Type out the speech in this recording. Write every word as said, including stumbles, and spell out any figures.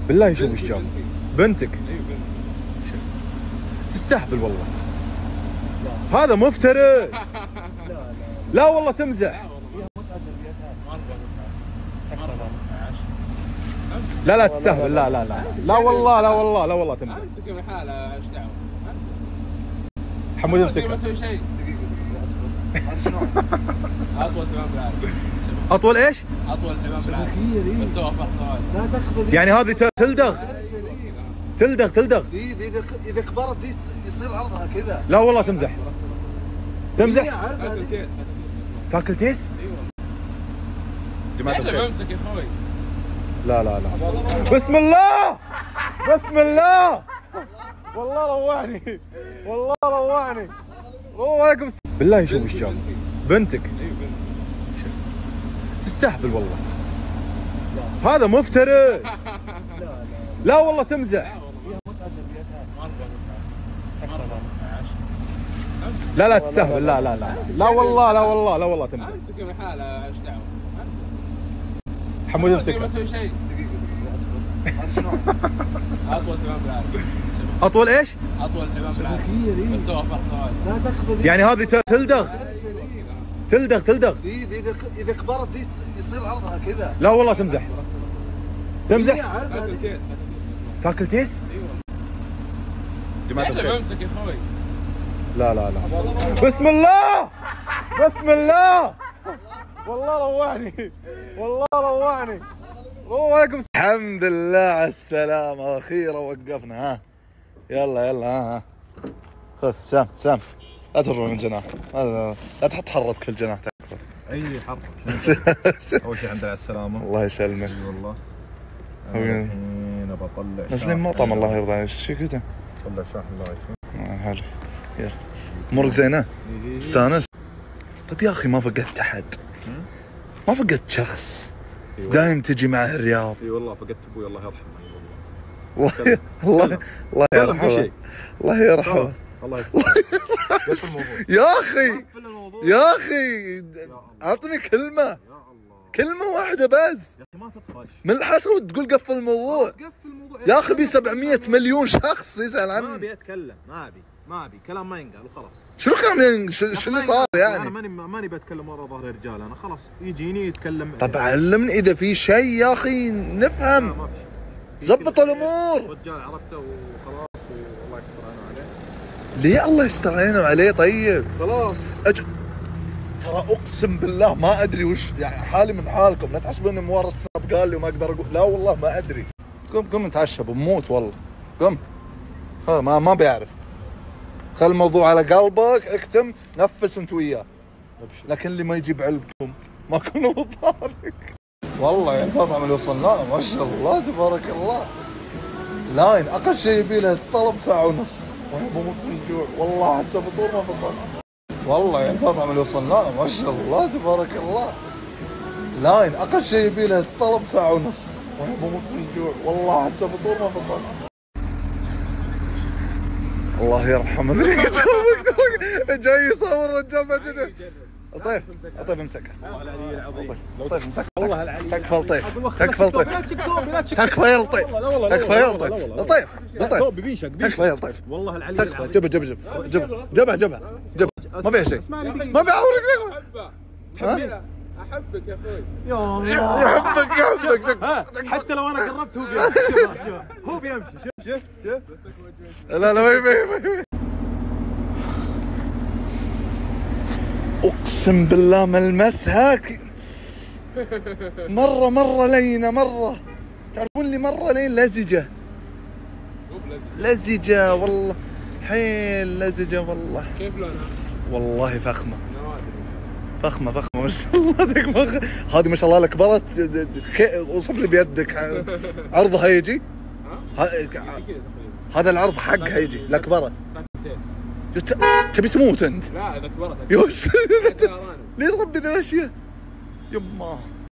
بالله شوف ايش جاب. بنتك؟ ايوه بنتي. تستهبل والله. لا. هذا مفترس. لا لا لا والله تمزح. لا لا تستهبل. لا لا لا لا والله لا والله لا والله تمزح. امسك من حاله ايش دعوه. حمود امسكها. ما اسوي شيء. دقيقه دقيقه اصبر. اطول حمام بالعالم. اطول ايش؟ اطول حمام بالعالم. مستوى فرق. لا تقبل. يعني هذه تلدغ تلدغ تلدغ. دي اذا اذا كبرت دي يصير عرضها كذا. لا والله تمزح. تمزح. تاكل تيس؟ ايوه جماعة الخير. امسك يا اخوي. لا لا لا. بسم الله بسم الله. والله روعني والله روعني روعكم. بالله شوف ايش جاب. بنتك؟ ايوه بنتي. تستهبل والله. هذا مفترس. لا لا لا والله تمزح. لا لا تستهبل. لا لا لا لا والله لا والله لا والله تمزح. امسك من حاله ايش دعوه. حمود امسكها. ما اسوي شيء. دقيقه دقيقه اصبر. اطول حمام بالعالم. اطول ايش؟ اطول حمام بالعالم. مستوى فرق. لا تقبل. يعني هذه تلدغ تلدغ تلدغ. دي اذا اذا كبرت دي يصير عرضها كذا. لا والله تمزح. تمزح. تاكل تيس. تاكل تيس؟ ايوه جماعة الخير. امسك يا اخوي. لا لا لا. بسم الله بسم الله. والله روعني والله روعني روعكم. الحمد لله على السلامة أخيرا وقفنا. ها يلا يلا. ها ها خذ سام سام. لا ترفع من جناح. لا تحط حرتك في الجناح تكفى. اي حرك. اول شيء الحمد لله على السلامة. الله يسلمك. اي والله. الحين بطلع نزلين مطعم الله يرضى عليك. ايش كذا؟ طلع شاحن الله يعافيك. حلو. يلا امورك زينة؟ مستانس؟ طيب يا اخي ما فقدت احد. ما فقدت شخص. دايم تجي معه الرياض. اي والله فقدت ابوي الله يرحمه. والله الله الله يرحمه. الله يرحمه. الله يستر. يا اخي يا اخي اعطني كلمة كلمة واحدة بس. يا اخي ما تطفش من الحسود تقول قفل الموضوع. قفل الموضوع يا اخي بي سبعمية مليون شخص يسأل عنه. ما ابي اتكلم ما ابي ما ابي كلام ما ينقال وخلاص. شنو كلام شو اللي صار يعني؟ انا ماني ماني بتكلم ورا ظهر رجال. انا خلاص يجيني يتكلم. طب علمني اذا في شيء يا اخي نفهم. ما في. زبط الامور. رجال عرفته وخلاص والله يستر علينا عليه. ليه الله يستر علينا وعليه؟ طيب خلاص أج... ترى اقسم بالله ما ادري وش يعني حالي من حالكم. لا تحسبوني موار السناب قال لي وما اقدر اقول. لا والله ما ادري. قم قم نتعشى بموت والله. قم ها ما ما بيعرف. خل الموضوع على قلبك. اكتم نفس انت وياه. لكن اللي ما يجيب علبكم ما كنا بطارق. والله يا المطعم اللي وصلنا له ما شاء الله تبارك الله. لاين اقل شيء يبي له الطلب ساعه ونص. وانا بموت من الجوع والله. حتى فطور ما فطرت. والله يا المطعم اللي وصلنا له ما شاء الله تبارك الله. لاين اقل شيء يبي له الطلب ساعه ونص. وانا بموت من الجوع والله. حتى فطور ما فطرت. الله يرحمه. جاي يصور رجال فجأة. لطيف لطيف امسكها. والله العلي العظيم. لطيف امسكها. والله العلي. تكفى لطيف تكفى لطيف تكفى يا لطيف تكفى يا لطيف لطيف لطيف بينشق تكفى يا لطيف والله العلي تكفى. العظيم. جبه جبه جبه جبه جبه جبه جبه ما فيها شيء. ما بيعورك. ها؟ احبك يا اخوي. يحبك يحبك. حتى لو انا قربت هو بيمشي. هو بيمشي. شوف شوف شوف. لا لا ما يبي. اقسم بالله ملمسها مره مره لينه مره. تعرفون لي مره لين لزجه لزجه والله. حيل لزجه والله. كيف لونها؟ والله فخمه فخمه فخمه ما شاء الله. هذه ما شاء الله كبرت. اوصف لي بيدك عرضها يجي. هذا العرض حقها يجي. لا كبرت. تبي تموت انت؟ لا اذا كبرت. يوش ليه تربي ذي الاشياء؟ يماه